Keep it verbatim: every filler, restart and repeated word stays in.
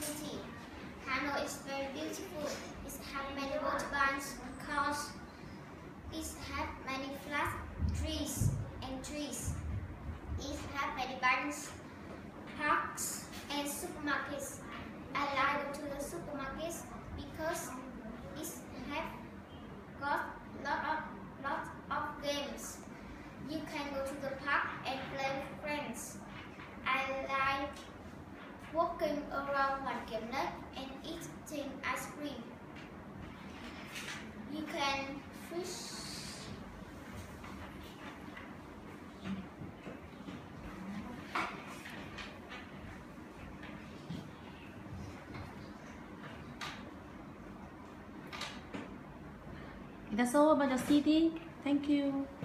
city. Hanoi is very beautiful. It has many motorbikes, cars. It has many flat trees and trees. It has many banks, parks, and supermarkets. I like to go to the supermarkets because it has got lot of lot of games. You can go to the park and play with friends. I like walking around one game night and eating ice cream. You can fish. That's all about the city. Thank you.